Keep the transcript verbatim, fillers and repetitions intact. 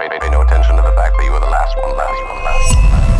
pay no attention to the fact that you were the last one, last one, last one, last one.